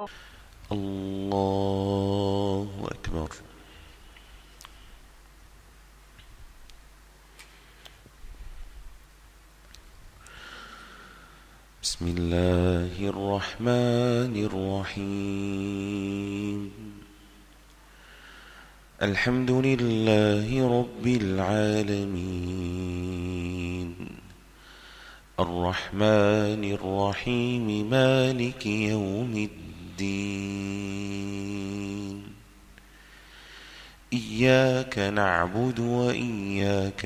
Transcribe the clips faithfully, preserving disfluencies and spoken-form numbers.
الله أكبر. بسم الله الرحمن الرحيم. الحمد لله رب العالمين، الرحمن الرحيم، مالك يوم الدين. إياك نعبد وإياك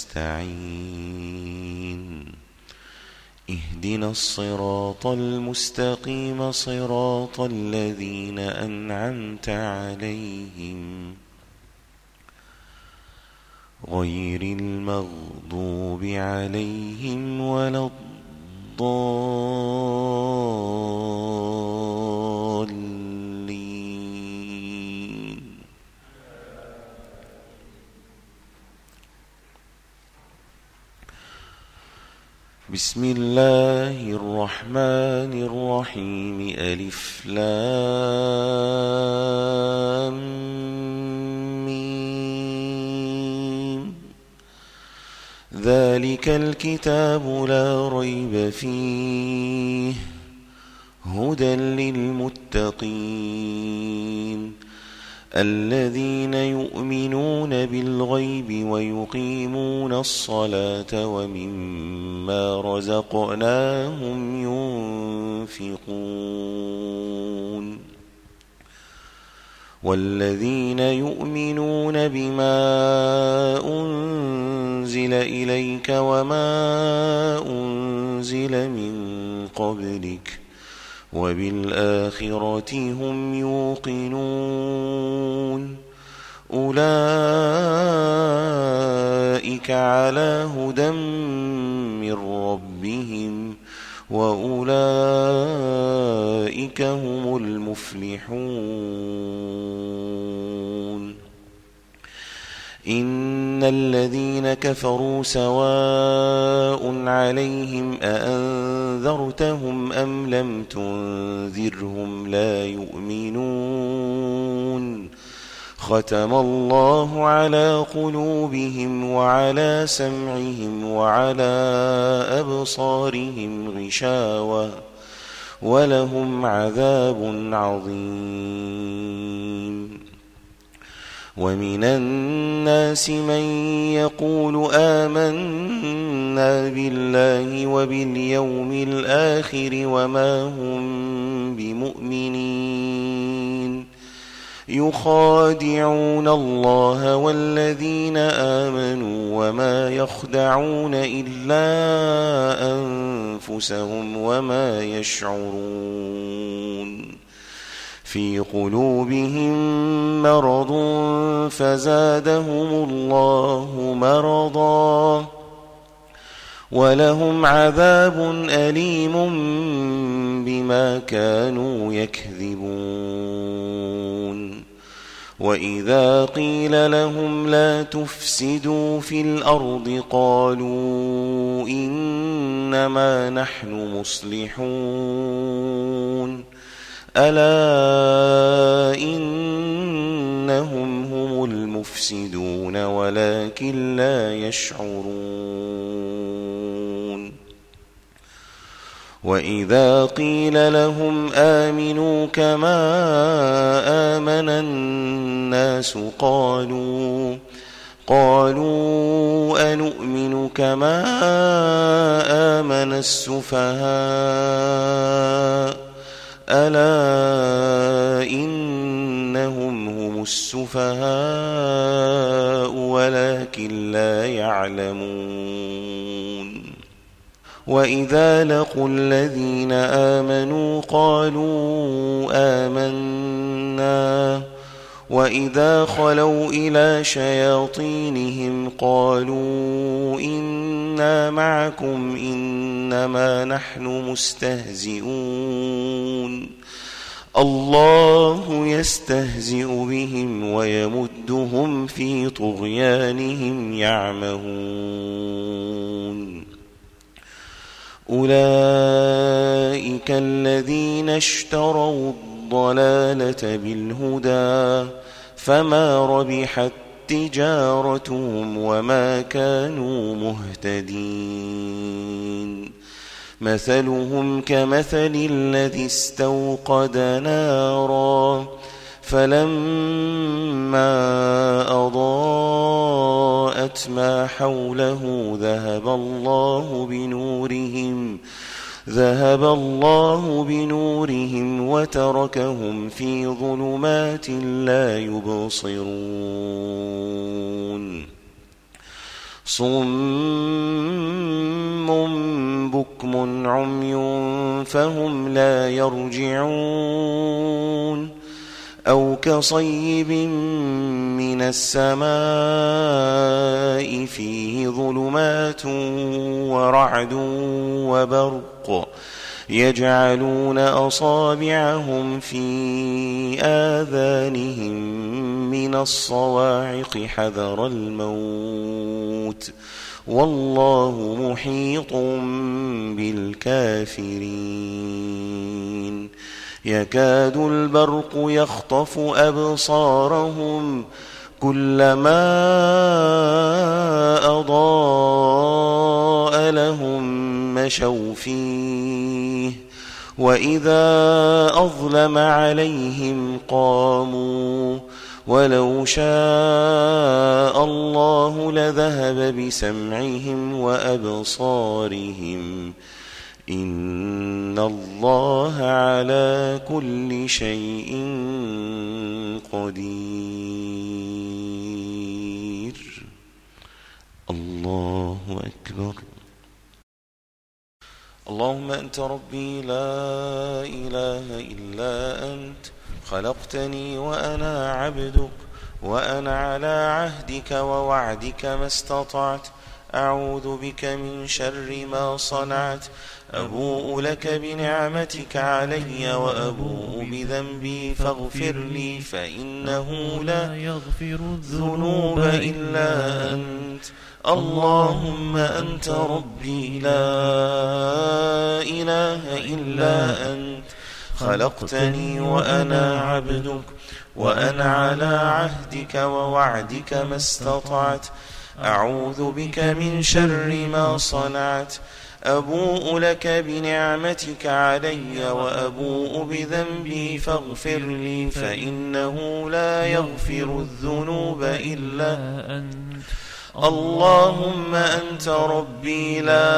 نستعين، اهدنا الصراط المستقيم، صراط الذين أنعمت عليهم غير المغضوب عليهم ولا الضالين. بسم الله الرحمن الرحيم. ألف لام ميم. ذلك الكتاب لا ريب فيه، هدى للمتقين الذين يؤمنون بالغيب ويقيمون الصلاة ومما رزقناهم ينفقون والذين يؤمنون بما أنزل إليك وما أنزل من قبلك وبالآخرة هم يوقنون أولئك على هدى من ربهم وأولئك هم المفلحون. إن الذين كفروا سواء عليهم أأنذرتهم أم لم تنذرهم لا يؤمنون. ختم الله على قلوبهم وعلى سمعهم وعلى أبصارهم غشاوة ولهم عذاب عظيم. ومن الناس من يقول آمنا بالله وباليوم الآخر وما هم بمؤمنين، يخادعون الله والذين آمنوا وما يخدعون إلا أنفسهم وما يشعرون. في قلوبهم مرض فزادهم الله مرضا ولهم عذاب أليم بما كانوا يكذبون. وإذا قيل لهم لا تفسدوا في الأرض قالوا إنما نحن مصلحون ألا إنهم هم المفسدون ولكن لا يشعرون. وإذا قيل لهم آمنوا كما آمن الناس قالوا قالوا أنؤمن كما آمن السفهاء ألا إنهم هم السفهاء ولكن لا يعلمون. وإذا لقوا الذين آمنوا قالوا آمنا وإذا خلوا إلى شياطينهم قالوا إنا معكم إنما نحن مستهزئون الله يستهزئ بهم ويمدهم في طغيانهم يعمهون. أولئك الذين اشتروا بالهدى فما ربحت تجارتهم وما كانوا مهتدين مثلهم كمثل الذي استوقد نارا فلما أضاءت ما حوله ذهب الله بنورهم ذهب الله بنورهم وتركهم في ظلمات لا يبصرون صم بكم عمي فهم لا يرجعون أو كصيب من السماء فيه ظلمات ورعد وبرق يجعلون أصابعهم في آذانهم من الصواعق حذر الموت والله محيط بالكافرين يكاد البرق يخطف أبصارهم كلما أضاء لهم مشوا فيه وإذا أظلم عليهم قاموا ولو شاء الله لذهب بسمعهم وأبصارهم إن الله على كل شيء قدير. الله أكبر. اللهم أنت ربي لا إله إلا أنت خلقتني وأنا عبدك وأنا على عهدك ووعدك ما استطعت أعوذ بك من شر ما صنعت أبوء لك بنعمتك علي وأبوء بذنبي فاغفر لي فإنه لا يغفر الذنوب إلا أنت. اللهم أنت ربي لا إله إلا أنت خلقتني وأنا عبدك وأنا على عهدك ووعدك ما استطعت أعوذ بك من شر ما صنعت أبوء لك بنعمتك علي وأبوء بذنبي فاغفر لي فإنه لا يغفر الذنوب إلا أنت. اللهم أنت ربي لا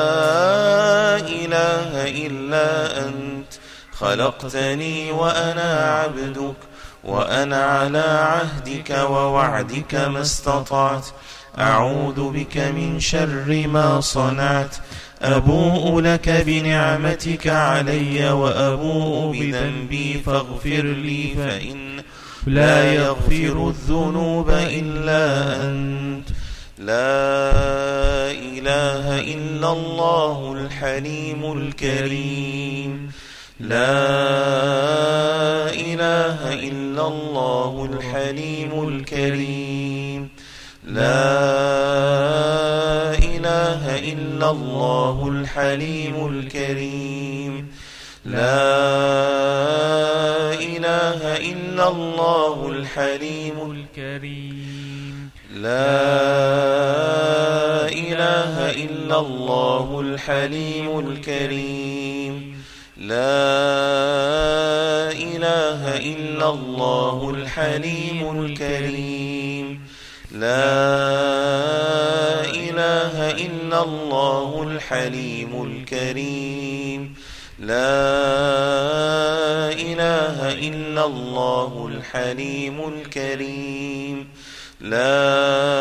إله إلا أنت خلقتني وأنا عبدك وأنا على عهدك ووعدك ما استطعت أعوذ بك من شر ما صنعت أبوء لك بنعمتك علي وأبوء بذنبي فاغفر لي فإن لا يغفر الذنوب إلا أنت. لا إله إلا الله الحليم الكريم لا إله إلا الله الحليم الكريم لا إله إلا الله الحليم الكريم لا إله إلا الله الحليم الكريم لا إله إلا الله الحليم الكريم لا إله إلا الله الحليم الكريم لا إله إلا الله الحليم الكريم لا إله إلا الله الحليم الكريم لا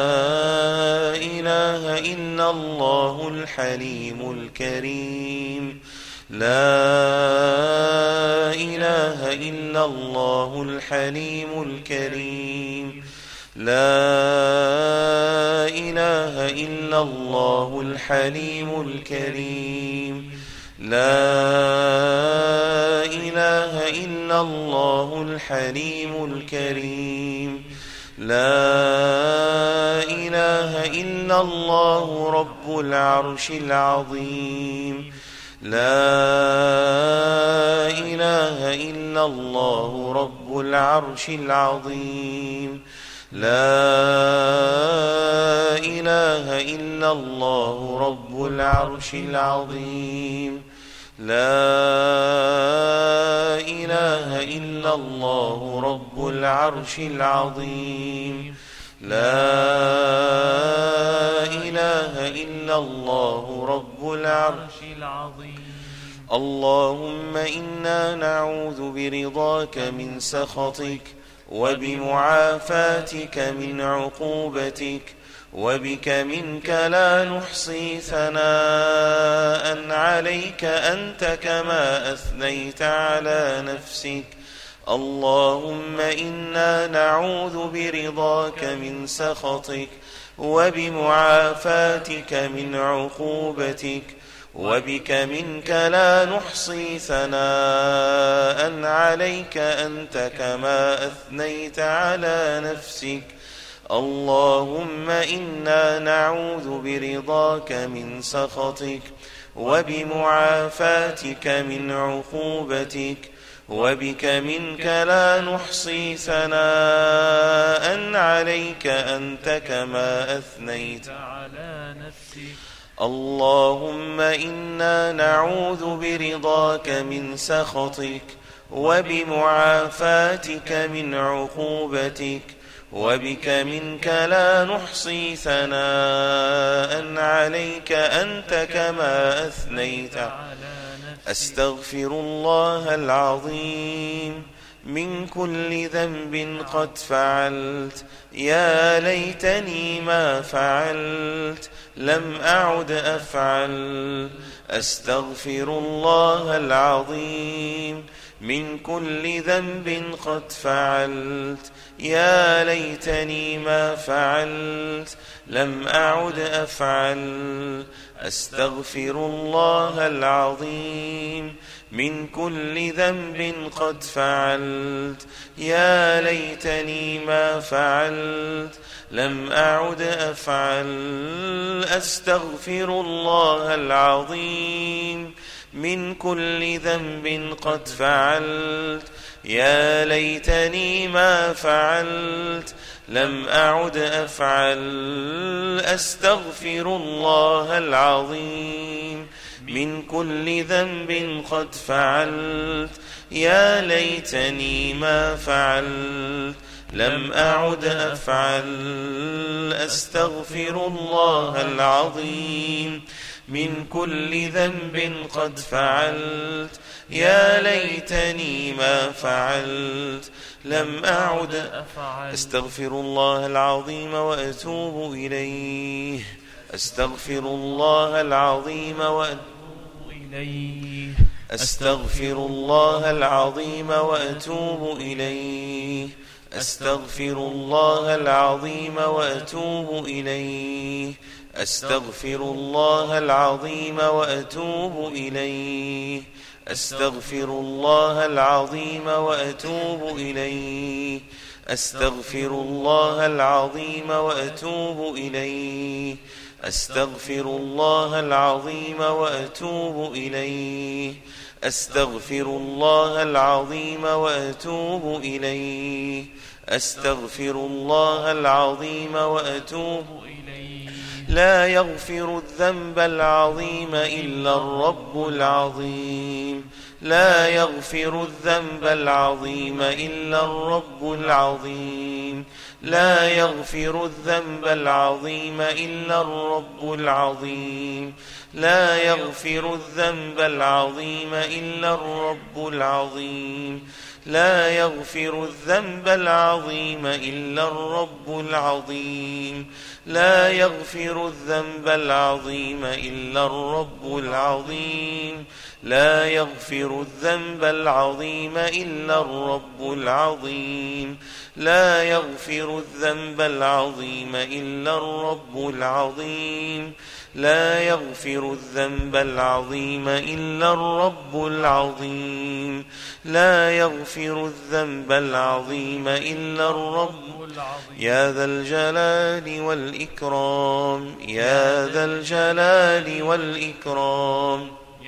إله إلا الله الحليم الكريم لا إله إلا الله الحليم الكريم لا إله إلا الله الحليم الكريم لا إله إلا الله الحليم الكريم لا إله إلا الله رب العرش العظيم لا إله إلا الله رب العرش العظيم. لا إله إلا الله رب العرش العظيم. لا إله إلا الله رب العرش العظيم. لا إله إلا الله رب العرش العظيم. اللهم إنا نعوذ برضاك من سخطك وبمعافاتك من عقوبتك، وبك منك لا نحصي ثناء عليك أنت كما أثنيت على نفسك. اللهم إنا نعوذ برضاك من سخطك وبمعافاتك من عقوبتك، وبك منك لا نحصي ثناء عليك أنت كما أثنيت على نفسك. اللهم إنا نعوذ برضاك من سخطك وبمعافاتك من عقوبتك، وبك منك لا نحصي ثناء عليك أنت كما أثنيت على نفسك. اللهم إنا نعوذ برضاك من سخطك وبمعافاتك من عقوبتك، وبك منك لا نحصي ثناء عليك أنت كما أثنيت على نفسك. أستغفر الله العظيم من كل ذنب قد فعلت، يا ليتني ما فعلت، لم أعد أفعل. أستغفر الله العظيم من كل ذنب قد فعلت، يا ليتني ما فعلت، لم أعد أفعل. أستغفر الله العظيم من كل ذنب قد فعلت، يا ليتني ما فعلت، لم أعد أفعل. أستغفر الله العظيم من كل ذنب قد فعلت، يا ليتني ما فعلت، لم أعد أفعل. أستغفر الله العظيم من كل ذنب قد فعلت، يا ليتني ما فعلت، لم أعد أفعل. أستغفر الله العظيم من كل ذنب قد فعلت، يا ليتني ما فعلت، لم أعد أفعل. أستغفر الله العظيم وأتوب إليه. أستغفر الله العظيم وأتوب إليه. أستغفر الله العظيم وأتوب إليه. أستغفر الله العظيم وأتوب إليه. أستغفر الله العظيم وأتوب إليه. أستغفر الله العظيم وأتوب إليه. أستغفر الله العظيم وأتوب إليه. أستغفر الله العظيم وأتوب إليه. أستغفر الله العظيم وأتوب إليه. أستغفر الله العظيم وأتوب إليه. لا يغفر الذنب العظيم إلا الرب العظيم. لا يغفر الذنب العظيم إلا الرب العظيم. لا يغفر الذنب العظيم إلا الرب العظيم. لا يغفر الذنب العظيم إلا الرب العظيم. لا يغفر الذنب العظيم إلا الرب العظيم. لا يغفر الذنب العظيم إلا الرب العظيم. لا يغفر الذنب العظيم إلا الرب العظيم. لا يغفر الذنب العظيم إلا الرب العظيم. لا يغفر الذنب العظيم إلا الرب العظيم. لا يغفر الذنب العظيم إلا الرب العظيم. يا ذا الجلال والإكرام. يا ذا الجلال والإكرام.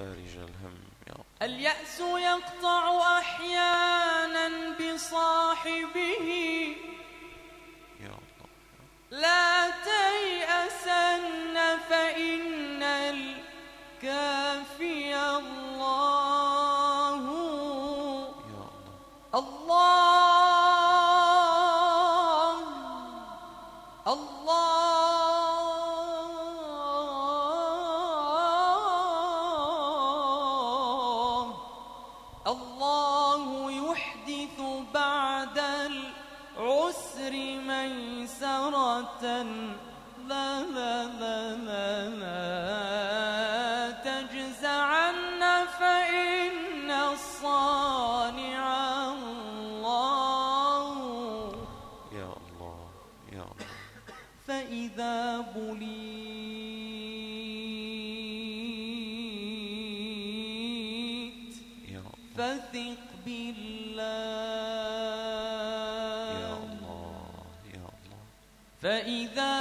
فارج الهم يا الله. اليأس يقطع أحيانا بصاحبه، يا الله. لا تيأسن فإن الكافي الله. يا الله الله الله يحدث بعد العسر ميسرة. لا لا لا لا لا تجزعن فإن الصانع الله. يا الله يا الله. فإذا بليت يا الله. فثق بالله. يا الله يا الله. فإذا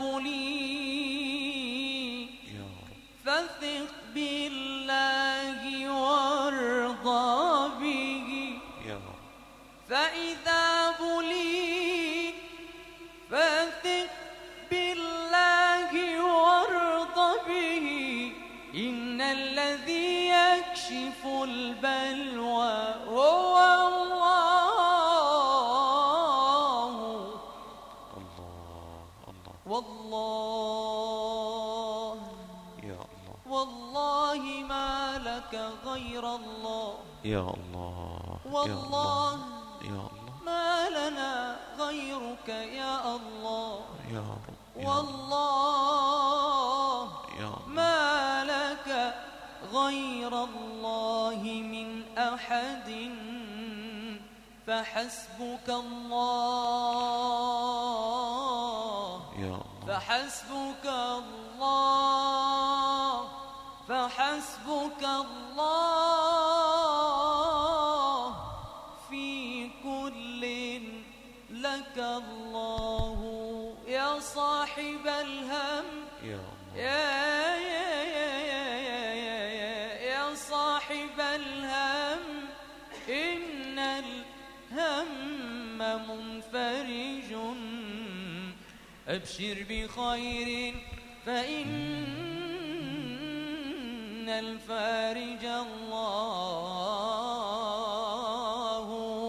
بليت يا رب. فثق بالله وارضى به. يا رب. فإذا بليت فثق بالله وارضى به. إن الذي يكشف البلوى هو الله. الله الله. والله يا الله. والله ما لك غير الله. يا الله. والله يا الله. ما لنا غيرك يا الله. يا رب. والله يا الله. ما لك غير الله من أحد. فحسبك الله. يا الله. فحسبك الله. فحسبك الله. في كل لك الله. يا صاحب الهم يا الله. يا يا يا يا يا يا يا صاحب الهم. إن الهم منفرج. أبشر بخير فإن الفارج الله.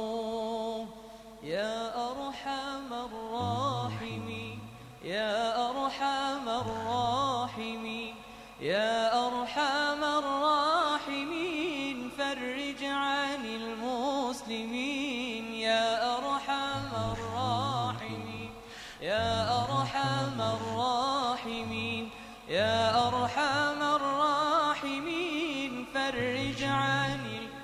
يا أرحم الراحمين يا أرحم الراحمين يا أرحم الراحمين. فرج عن المسلمين يا أرحم الراحمين يا أرحم الراحمين يا أرحم الراحمين. فرج عن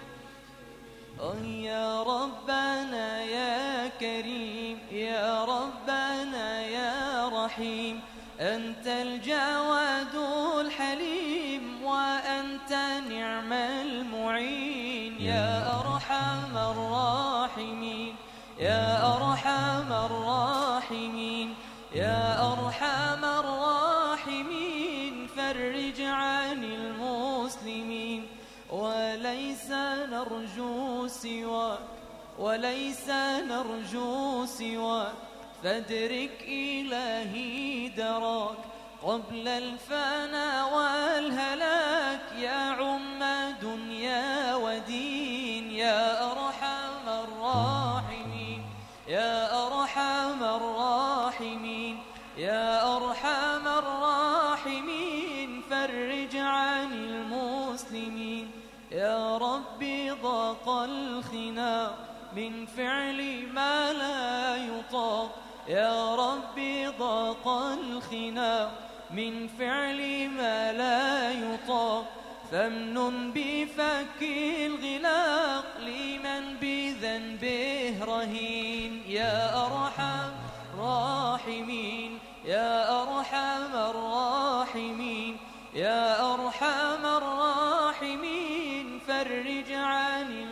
يا ربنا يا كريم يا ربنا يا رحيم. أنت الجواد الحليم وأنت نعم المعين. يا أرحم الراحمين يا أرحم الراحمين يا أرحم الراحمين. فرج عن المسلمين. وليس نرجو سواك وليس نرجو سواك. فادرك إلهي دراك قبل الفنا والهلاك. يا عم دنيا ودين يا أرحم الراحمين يا أرحم الراحمين يا أرحم الراحمين. فرج عن المسلمين. يا ربي ضاق الخناق من فعل ما لا يطاق. يا ربي ضاق الخناق من فعل ما لا يطاق. فامنن بفك الغلاق لمن بذنبه رهين. يا أرحم الراحمين يا أرحم الراحمين يا أرحم الراحمين. فرج عن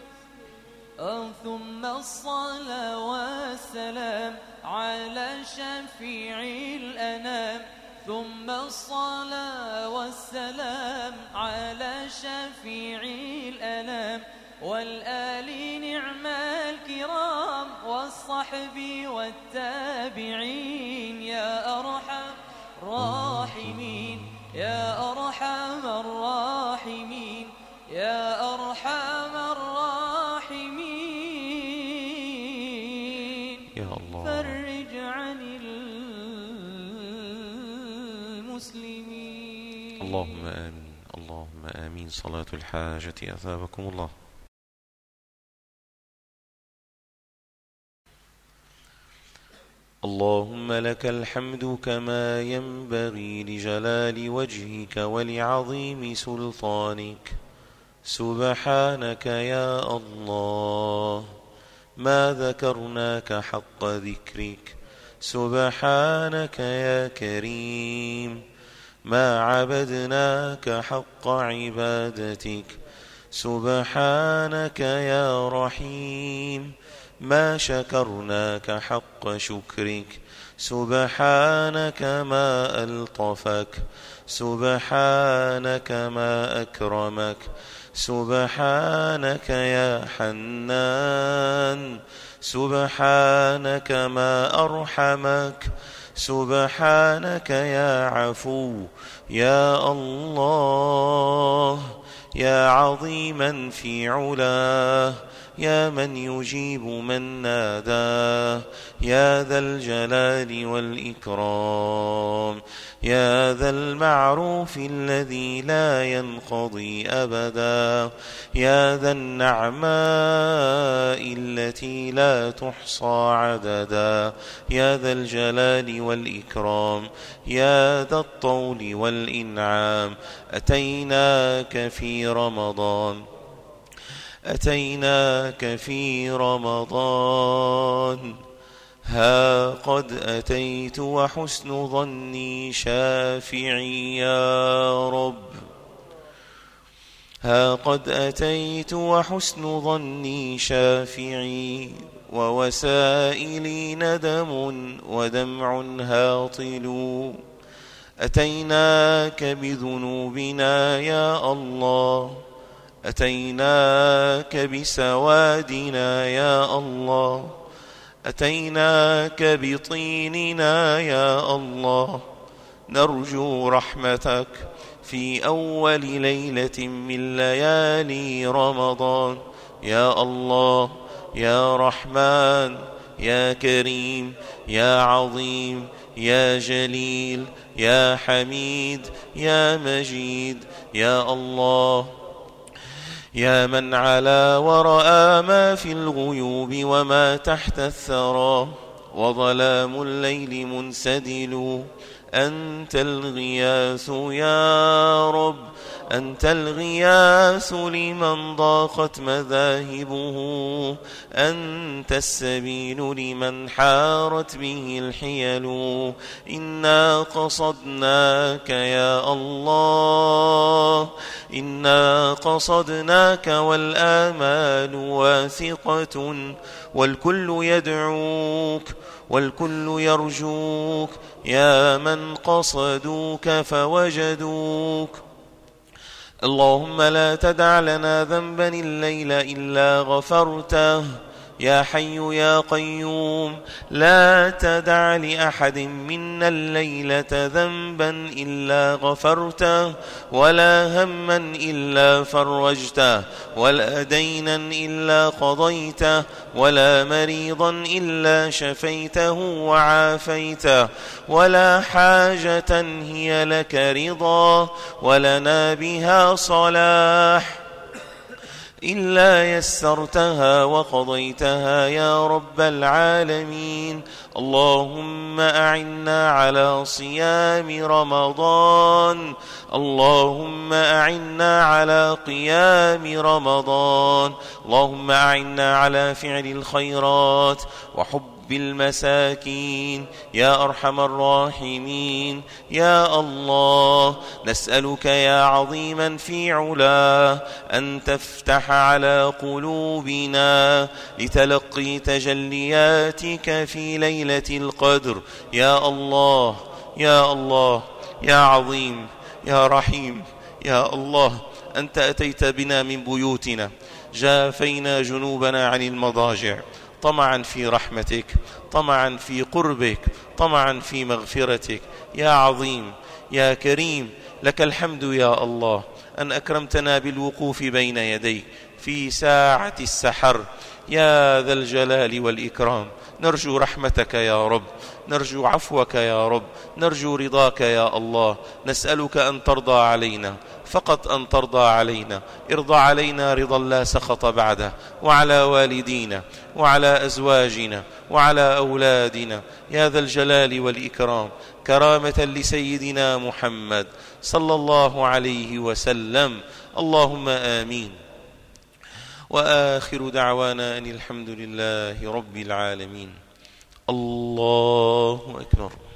ثم الصلاة والسلام على شفيع الأنام. ثم الصلاة والسلام على شفيع الأنام والآل نعم الكرام والصحب والتابعين يا أرحم الراحمين يا أرحم الراحمين يا أرحم الراحمين يا الله فرج عن المسلمين. اللهم آمين اللهم آمين. صلاة الحاجة أثابكم الله. اللهم لك الحمد كما ينبغي لجلال وجهك ولعظيم سلطانك. سبحانك يا الله ما ذكرناك حق ذكرك. سبحانك يا كريم ما عبدناك حق عبادتك. سبحانك يا رحيم ما شكرناك حق شكرك. سبحانك ما ألطفك. سبحانك ما أكرمك. سبحانك يا حنان سبحانك ما أرحمك. سبحانك يا عفو يا الله يا عظيما في علاه يا من يجيب من ناداه يا ذا الجلال والإكرام يا ذا المعروف الذي لا ينقضي أبدا يا ذا النعماء التي لا تحصى عددا يا ذا الجلال والإكرام يا ذا الطول والإنعام. أتيناك في رمضان أتيناك في رمضان ها قد أتيت وحسن ظني شافعي يا رب. ها قد أتيت وحسن ظني شافعي ووسائلي ندم ودمع هاطل. أتيناك بذنوبنا يا الله أتيناك بسوادنا يا الله أتيناك بطيننا يا الله نرجو رحمتك في أول ليلة من ليالي رمضان يا الله يا رحمن يا كريم يا عظيم يا جليل يا حميد يا مجيد يا الله يا من علا ورأى ما في الغيوب وما تحت الثرى وظلام الليل منسدل. أنت الغياث يا رب أنت الغياث لمن ضاقت مذاهبه. أنت السبيل لمن حارت به الحيل. إنا قصدناك يا الله إنا قصدناك والآمال واثقة والكل يدعوك والكل يرجوك يا من قصدوك فوجدوك. اللهم لا تدع لنا ذنبا الليل إلا غفرته يا حي يا قيوم لا تدع لأحد منا الليلة ذنبا إلا غفرته ولا هما إلا فرجته ولا دينا إلا قضيته ولا مريضا إلا شفيته وعافيته ولا حاجة هي لك رضا ولنا بها صلاح إلا يسرتها وقضيتها يا رب العالمين. اللهم أعنا على صيام رمضان اللهم أعنا على قيام رمضان اللهم أعنا على فعل الخيرات وحب بالمساكين يا أرحم الراحمين يا الله. نسألك يا عظيما في علاه أن تفتح على قلوبنا لتلقي تجلياتك في ليلة القدر يا الله يا الله يا عظيم يا رحيم يا الله، أنت أتيت بنا من بيوتنا، جافينا جنوبنا عن المضاجع، طمعا في رحمتك، طمعا في قربك، طمعا في مغفرتك. يا عظيم يا كريم، لك الحمد يا الله أن أكرمتنا بالوقوف بين يديك في ساعة السحر. يا ذا الجلال والإكرام، نرجو رحمتك يا رب، نرجو عفوك يا رب، نرجو رضاك يا الله. نسألك أن ترضى علينا، فقط أن ترضى علينا. ارضى علينا رضا لا سخط بعده، وعلى والدينا وعلى أزواجنا وعلى أولادنا يا ذا الجلال والإكرام، كرامة لسيدنا محمد صلى الله عليه وسلم. اللهم آمين. وآخر دعوانا أن الحمد لله رب العالمين. الله أكبر.